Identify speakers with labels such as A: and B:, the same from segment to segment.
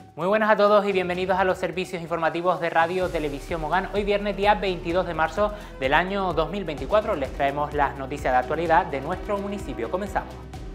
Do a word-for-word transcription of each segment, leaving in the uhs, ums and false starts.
A: Muy buenas a todos y bienvenidos a los servicios informativos de Radio Televisión Mogán. Hoy viernes día veintidós de marzo del año dos mil veinticuatro les traemos las noticias de actualidad de nuestro municipio. Comenzamos.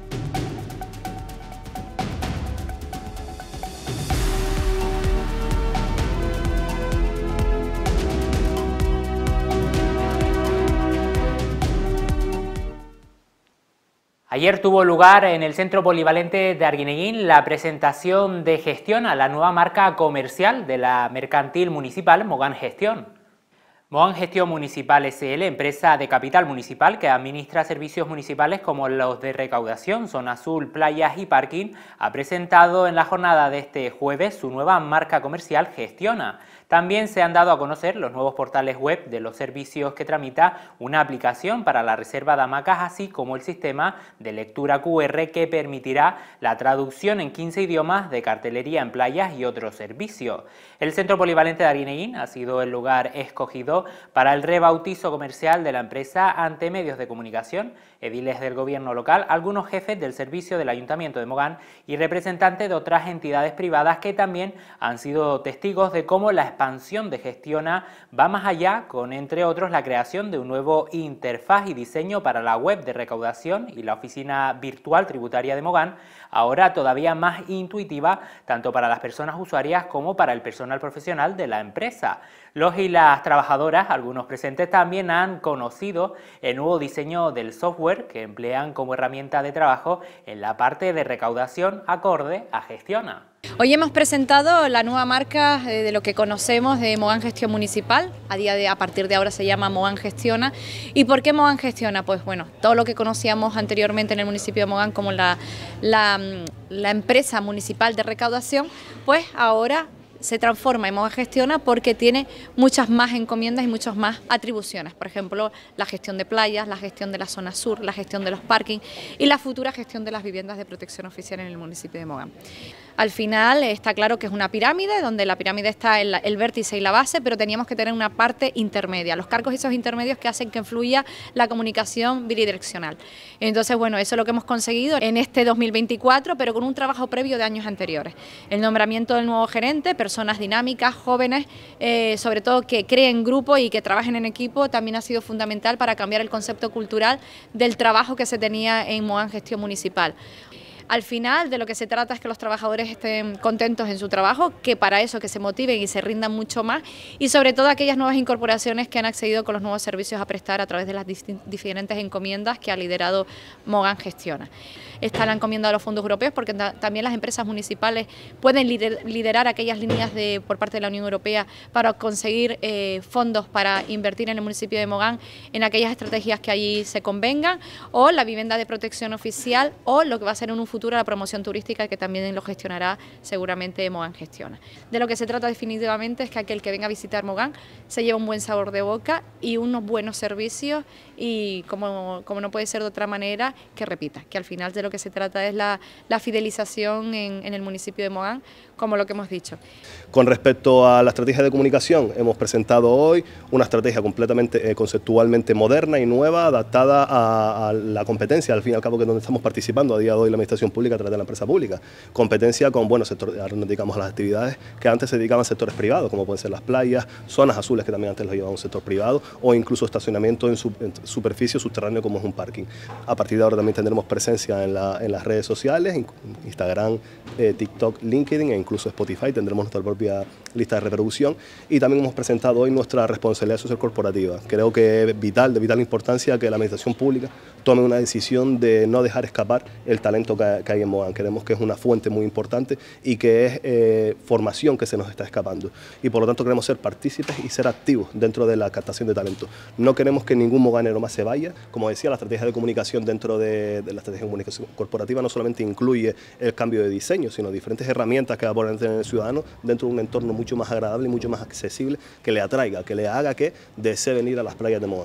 A: Ayer tuvo lugar en el Centro Polivalente de Arguineguín la presentación de Gestiona, la nueva marca comercial de la mercantil municipal Mogán Gestión. Mogán Gestión Municipal ese ele, empresa de capital municipal que administra servicios municipales como los de recaudación, zona azul, playas y parking, ha presentado en la jornada de este jueves su nueva marca comercial Gestiona. También se han dado a conocer los nuevos portales web de los servicios que tramita una aplicación para la reserva de hamacas, así como el sistema de lectura cu erre que permitirá la traducción en quince idiomas de cartelería en playas y otros servicios. El Centro Polivalente de Arguineguín ha sido el lugar escogido para el rebautizo comercial de la empresa ante medios de comunicación, ediles del gobierno local, algunos jefes del servicio del Ayuntamiento de Mogán y representantes de otras entidades privadas que también han sido testigos de cómo la expansión de Gestiona va más allá, con entre otros la creación de un nuevo interfaz y diseño para la web de recaudación y la oficina virtual tributaria de Mogán, ahora todavía más intuitiva tanto para las personas usuarias como para el personal profesional de la empresa. Los y las trabajadoras, algunos presentes, también han conocido el nuevo diseño del software que emplean como herramienta de trabajo en la parte de recaudación acorde a Gestiona.
B: Hoy hemos presentado la nueva marca de lo que conocemos de Mogán Gestión Municipal. A día de a partir de ahora se llama Mogán Gestiona. ¿Y por qué Mogán Gestiona? Pues bueno, todo lo que conocíamos anteriormente en el municipio de Mogán como la, la, la empresa municipal de recaudación, pues ahora se transforma en Mogán Gestiona porque tiene muchas más encomiendas y muchas más atribuciones. Por ejemplo, la gestión de playas, la gestión de la zona sur, la gestión de los parkings y la futura gestión de las viviendas de protección oficial en el municipio de Mogán. Al final está claro que es una pirámide, donde la pirámide está en la, el vértice y la base, pero teníamos que tener una parte intermedia, los cargos esos intermedios que hacen que fluya la comunicación bidireccional. Entonces, bueno, eso es lo que hemos conseguido en este dos mil veinticuatro, pero con un trabajo previo de años anteriores. El nombramiento del nuevo gerente, personas dinámicas, jóvenes, eh, sobre todo que creen grupo y que trabajen en equipo, también ha sido fundamental para cambiar el concepto cultural del trabajo que se tenía en Mogán Gestión Municipal. Al final de lo que se trata es que los trabajadores estén contentos en su trabajo, que para eso que se motiven y se rindan mucho más, y sobre todo aquellas nuevas incorporaciones que han accedido con los nuevos servicios a prestar a través de las diferentes encomiendas que ha liderado Mogán Gestiona. Está la encomienda de los fondos europeos, porque también las empresas municipales pueden lider liderar aquellas líneas de, por parte de la Unión Europea para conseguir eh, fondos para invertir en el municipio de Mogán en aquellas estrategias que allí se convengan, o la vivienda de protección oficial, o lo que va a ser en un futuro la promoción turística, que también lo gestionará seguramente Mogán Gestiona. De lo que se trata definitivamente es que aquel que venga a visitar Mogán se lleve un buen sabor de boca y unos buenos servicios, y como, como no puede ser de otra manera, que repita, que al final de lo que se trata es la, la fidelización en, en el municipio de Mogán, como lo que hemos dicho.
C: Con respecto a la estrategia de comunicación, hemos presentado hoy una estrategia completamente eh, conceptualmente moderna y nueva, adaptada a, a la competencia, al fin y al cabo, que es donde estamos participando a día de hoy la administración pública a través de la empresa pública. Competencia con buenos sectores, ahora nos dedicamos a las actividades que antes se dedicaban a sectores privados, como pueden ser las playas, zonas azules que también antes lo llevaba un sector privado, o incluso estacionamiento en, su, en superficie subterráneo como es un parking. A partir de ahora también tendremos presencia en, la, en las redes sociales, Instagram, eh, TikTok, LinkedIn e incluso Spotify. Tendremos nuestra propia lista de reproducción, y también hemos presentado hoy nuestra responsabilidad social corporativa. Creo que es vital, de vital importancia que la administración pública tome una decisión de no dejar escapar el talento que, que hay en Mogán. Creemos que es una fuente muy importante y que es eh, formación que se nos está escapando, y por lo tanto queremos ser partícipes y ser activos dentro de la captación de talento. No queremos que ningún moganero más se vaya. Como decía, la estrategia de comunicación dentro de, de la estrategia de comunicación corporativa no solamente incluye el cambio de diseño, sino diferentes herramientas que va a poder tener el ciudadano dentro de un entorno mucho más agradable y mucho más accesible, que le atraiga, que le haga que desee venir a las playas de Mogán.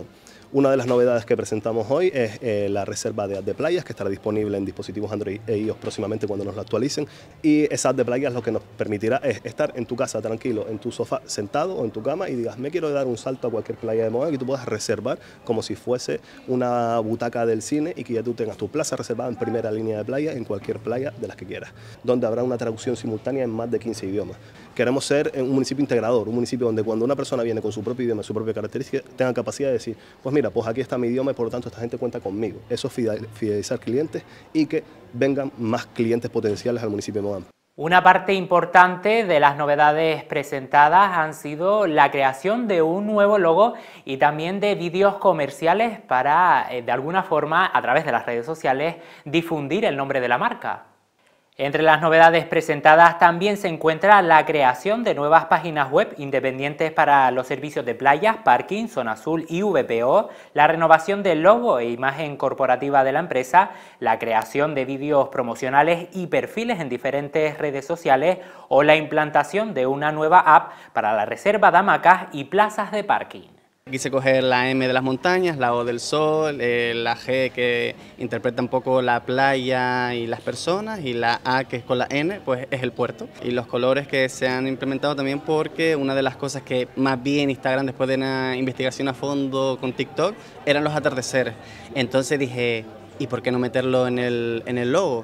C: Una de las novedades que presentamos hoy es eh, la reserva de app de playas, que estará disponible en dispositivos Android e iOS próximamente cuando nos lo actualicen. Y esa app de playas lo que nos permitirá es estar en tu casa tranquilo, en tu sofá, sentado o en tu cama y digas, me quiero dar un salto a cualquier playa de Mogán, y tú puedas reservar como si fuese una butaca del cine y que ya tú tengas tu plaza reservada en primera línea de playa en cualquier playa de las que quieras, donde habrá una traducción simultánea en más de quince idiomas. Queremos ser un municipio integrador, un municipio donde cuando una persona viene con su propio idioma, su propia característica, tenga capacidad de decir, pues mira, pues aquí está mi idioma y por lo tanto esta gente cuenta conmigo. Eso es fidelizar clientes y que vengan más clientes potenciales al municipio de Mogán.
A: Una parte importante de las novedades presentadas han sido la creación de un nuevo logo y también de vídeos comerciales para, de alguna forma, a través de las redes sociales, difundir el nombre de la marca. Entre las novedades presentadas también se encuentra la creación de nuevas páginas web independientes para los servicios de playas, parking, zona azul y V P O, la renovación del logo e imagen corporativa de la empresa, la creación de vídeos promocionales y perfiles en diferentes redes sociales o la implantación de una nueva app para la reserva de hamacas y plazas de parking.
D: Quise coger la M de las montañas, la O del sol, eh, la G que interpreta un poco la playa y las personas, y la A que es con la N, pues es el puerto. Y los colores que se han implementado también porque una de las cosas que más vi en Instagram después de una investigación a fondo con TikTok eran los atardeceres. Entonces dije, ¿y por qué no meterlo en el, en el logo?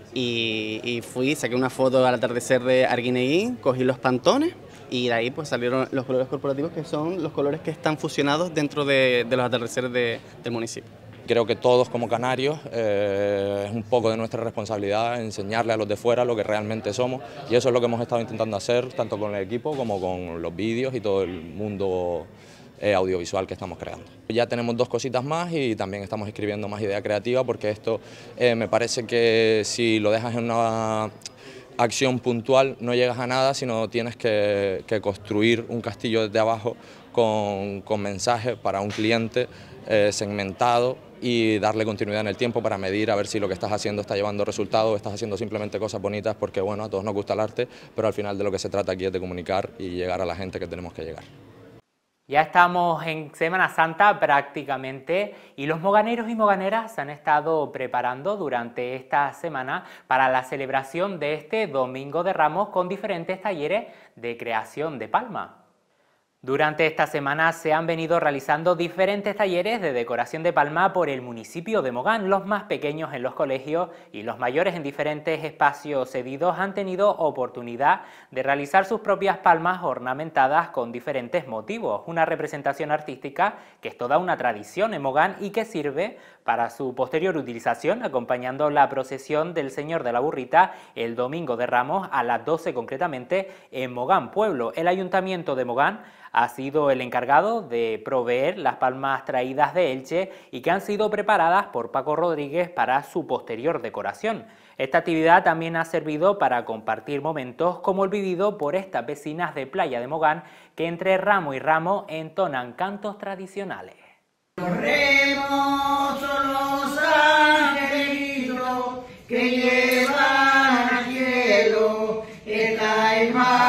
D: Y, y fui, saqué una foto al atardecer de Arguineguín, cogí los pantones, y de ahí pues salieron los colores corporativos, que son los colores que están fusionados dentro de, de los atardeceres de, del municipio.
E: Creo que todos como canarios eh, es un poco de nuestra responsabilidad enseñarle a los de fuera lo que realmente somos, y eso es lo que hemos estado intentando hacer tanto con el equipo como con los vídeos y todo el mundo eh, audiovisual que estamos creando. Ya tenemos dos cositas más y también estamos escribiendo más idea creativa, porque esto eh, me parece que si lo dejas en una acción puntual no llegas a nada, sino tienes que, que construir un castillo desde abajo con, con mensajes para un cliente eh, segmentado y darle continuidad en el tiempo para medir a ver si lo que estás haciendo está llevando resultados o estás haciendo simplemente cosas bonitas, porque bueno, a todos nos gusta el arte, pero al final de lo que se trata aquí es de comunicar y llegar a la gente que tenemos que llegar.
A: Ya estamos en Semana Santa prácticamente y los moganeros y moganeras se han estado preparando durante esta semana para la celebración de este Domingo de Ramos con diferentes talleres de creación de palma. Durante esta semana se han venido realizando diferentes talleres de decoración de palma por el municipio de Mogán. Los más pequeños en los colegios y los mayores en diferentes espacios cedidos han tenido oportunidad de realizar sus propias palmas ornamentadas con diferentes motivos. Una representación artística que es toda una tradición en Mogán y que sirve para su posterior utilización, acompañando la procesión del Señor de la Burrita el Domingo de Ramos a las doce concretamente en Mogán Pueblo. El Ayuntamiento de Mogán ha sido el encargado de proveer las palmas traídas de Elche y que han sido preparadas por Paco Rodríguez para su posterior decoración. Esta actividad también ha servido para compartir momentos como el vivido por estas vecinas de Playa de Mogán, que entre ramo y ramo entonan cantos tradicionales.
F: Los remos son los angelitos que llevan al cielo esta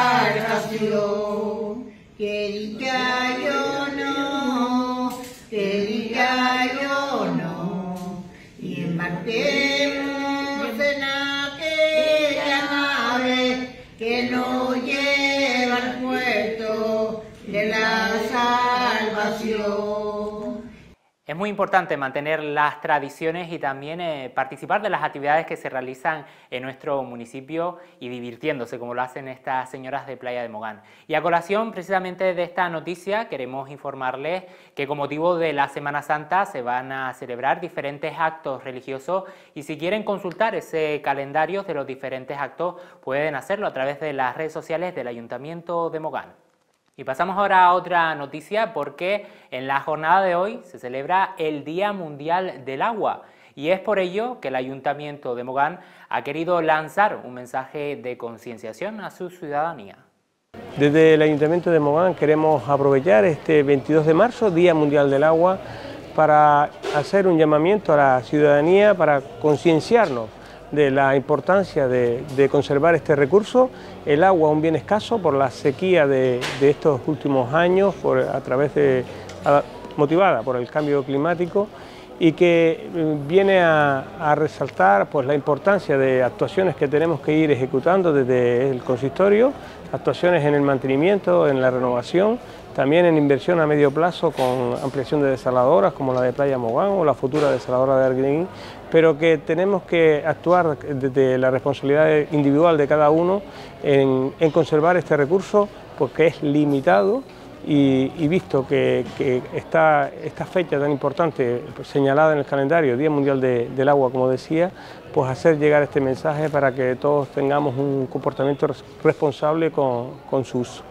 F: embarcación. Que diga yo no, que diga yo no, y embarquemos en aquella nave que nos lleva al puerto de la salvación.
A: Es muy importante mantener las tradiciones y también eh, participar de las actividades que se realizan en nuestro municipio y divirtiéndose como lo hacen estas señoras de Playa de Mogán. Y a colación precisamente de esta noticia queremos informarles que con motivo de la Semana Santa se van a celebrar diferentes actos religiosos y si quieren consultar ese calendario de los diferentes actos pueden hacerlo a través de las redes sociales del Ayuntamiento de Mogán. Y pasamos ahora a otra noticia porque en la jornada de hoy se celebra el Día Mundial del Agua y es por ello que el Ayuntamiento de Mogán ha querido lanzar un mensaje de concienciación a su ciudadanía.
G: Desde el Ayuntamiento de Mogán queremos aprovechar este veintidós de marzo, Día Mundial del Agua, para hacer un llamamiento a la ciudadanía para concienciarnos de la importancia de, de conservar este recurso. El agua es un bien escaso por la sequía de, de estos últimos años, por, a través de a, motivada por el cambio climático y que viene a, a resaltar pues, la importancia de actuaciones que tenemos que ir ejecutando desde el consistorio, actuaciones en el mantenimiento, en la renovación, también en inversión a medio plazo con ampliación de desaladoras como la de Playa Mogán o la futura desaladora de Arguineguín, pero que tenemos que actuar desde la responsabilidad individual de cada uno en, en conservar este recurso porque es limitado. Y, y visto que, que está esta fecha tan importante pues, señalada en el calendario, Día Mundial de, del Agua, como decía, pues hacer llegar este mensaje para que todos tengamos un comportamiento responsable con, con su uso.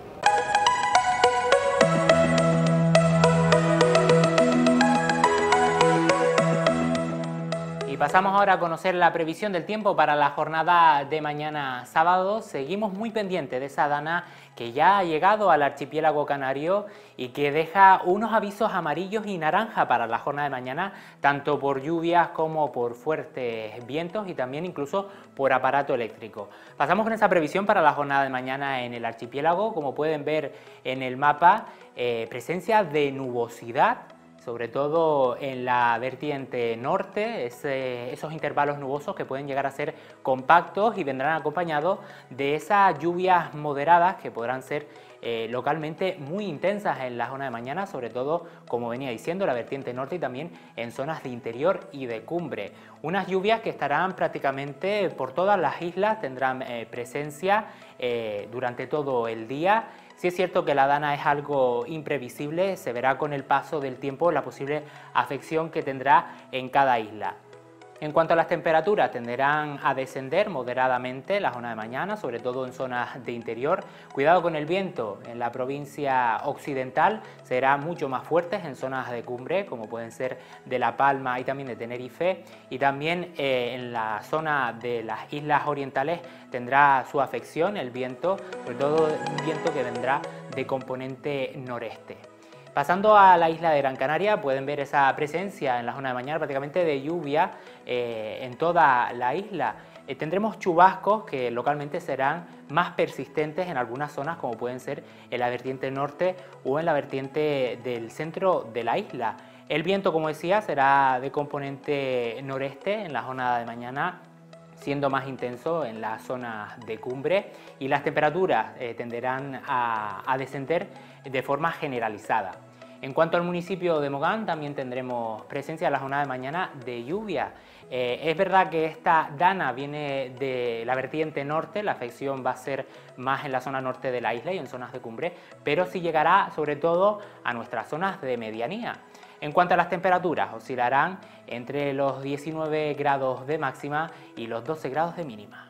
A: Pasamos ahora a conocer la previsión del tiempo para la jornada de mañana sábado. Seguimos muy pendientes de esa dana que ya ha llegado al archipiélago canario y que deja unos avisos amarillos y naranja para la jornada de mañana, tanto por lluvias como por fuertes vientos y también incluso por aparato eléctrico. Pasamos con esa previsión para la jornada de mañana en el archipiélago. Como pueden ver en el mapa, eh, presencia de nubosidad, sobre todo en la vertiente norte, ese, esos intervalos nubosos que pueden llegar a ser compactos y vendrán acompañados de esas lluvias moderadas que podrán ser eh, localmente muy intensas en la zona de mañana, sobre todo, como venía diciendo, la vertiente norte y también en zonas de interior y de cumbre. Unas lluvias que estarán prácticamente por todas las islas, tendrán eh, presencia eh, durante todo el día. Sí es cierto que la dana es algo imprevisible, se verá con el paso del tiempo la posible afección que tendrá en cada isla. En cuanto a las temperaturas, tenderán a descender moderadamente la zona de mañana, sobre todo en zonas de interior. Cuidado con el viento, en la provincia occidental será mucho más fuerte en zonas de cumbre, como pueden ser de La Palma y también de Tenerife, y también eh, en la zona de las islas orientales tendrá su afección el viento, sobre todo un viento que vendrá de componente noreste. Pasando a la isla de Gran Canaria, pueden ver esa presencia en la zona de mañana prácticamente de lluvia eh, en toda la isla. Eh, tendremos chubascos que localmente serán más persistentes en algunas zonas, como pueden ser en la vertiente norte o en la vertiente del centro de la isla. El viento, como decía, será de componente noreste en la zona de mañana, siendo más intenso en las zonas de cumbre, y las temperaturas eh, tenderán a, a descender de forma generalizada. En cuanto al municipio de Mogán, también tendremos presencia en la jornada de mañana de lluvia. Eh, es verdad que esta dana viene de la vertiente norte, la afección va a ser más en la zona norte de la isla y en zonas de cumbre, pero sí llegará sobre todo a nuestras zonas de medianía. En cuanto a las temperaturas, oscilarán entre los diecinueve grados de máxima y los doce grados de mínima.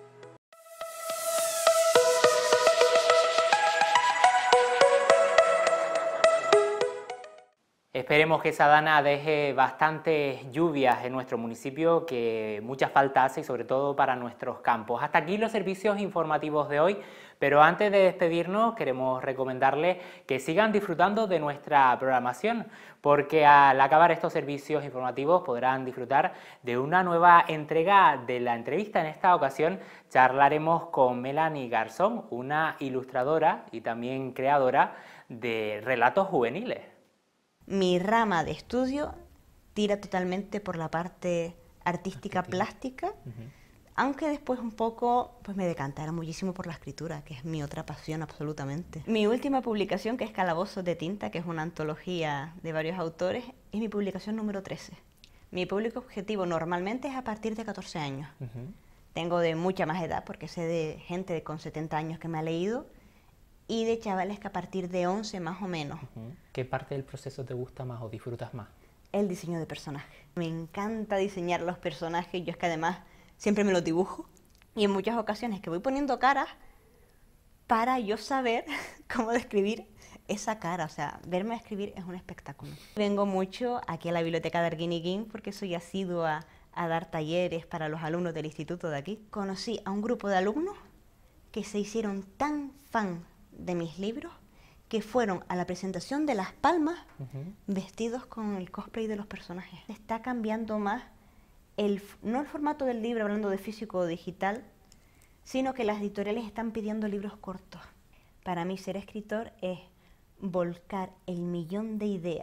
A: Esperemos que esa dana deje bastantes lluvias en nuestro municipio, que mucha falta hace y sobre todo para nuestros campos. Hasta aquí los servicios informativos de hoy, pero antes de despedirnos queremos recomendarles que sigan disfrutando de nuestra programación, porque al acabar estos servicios informativos podrán disfrutar de una nueva entrega de la entrevista. En esta ocasión charlaremos con Melanie Garzón, una ilustradora y también creadora de relatos juveniles.
H: Mi rama de estudio tira totalmente por la parte artística plástica, uh-huh. aunque después un poco pues me decantara muchísimo por la escritura, que es mi otra pasión absolutamente. Mi última publicación, que es Calabozos de Tinta, que es una antología de varios autores, es mi publicación número trece. Mi público objetivo normalmente es a partir de catorce años. Uh-huh. Tengo de mucha más edad, porque sé de gente con setenta años que me ha leído, y de chavales que a partir de once más o menos.
A: Uh-huh. ¿Qué parte del proceso te gusta más o disfrutas más?
H: El diseño de personajes. Me encanta diseñar los personajes, yo es que además siempre me los dibujo, y en muchas ocasiones que voy poniendo caras para yo saber cómo describir esa cara, o sea, verme escribir es un espectáculo. Vengo mucho aquí a la biblioteca de Arguineguín porque soy asidua a dar talleres para los alumnos del instituto de aquí. Conocí a un grupo de alumnos que se hicieron tan fan de mis libros que fueron a la presentación de Las Palmas uh-huh. vestidos con el cosplay de los personajes. Está cambiando más, el, no el formato del libro, hablando de físico o digital, sino que las editoriales están pidiendo libros cortos. Para mí ser escritor es volcar el millón de ideas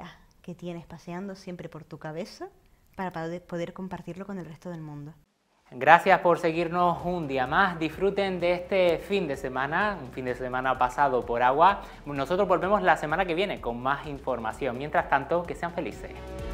H: que tienes paseando siempre por tu cabeza para poder compartirlo con el resto del mundo.
A: Gracias por seguirnos un día más. Disfruten de este fin de semana, un fin de semana pasado por agua. Nosotros volvemos la semana que viene con más información. Mientras tanto, que sean felices.